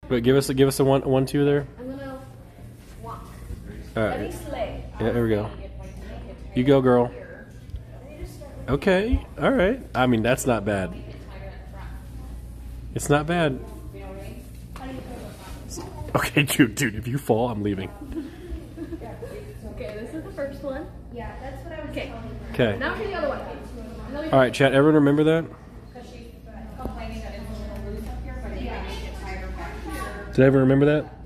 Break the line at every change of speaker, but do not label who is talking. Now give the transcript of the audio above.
But give us a one two there.
I'm gonna walk.
All right. Yeah, there we go. You go, girl. Okay. All right. I mean, that's not bad. It's not bad. Okay, dude, if you fall, I'm leaving.
Okay, this is the first one.
Yeah, that's what I was
Okay.
telling her.
Okay.
Now for the other one.
All right, chat. Everyone remember that?
Because she's complaining that it's a little loose up here, but it gets tighter back here.
Did everyone remember that?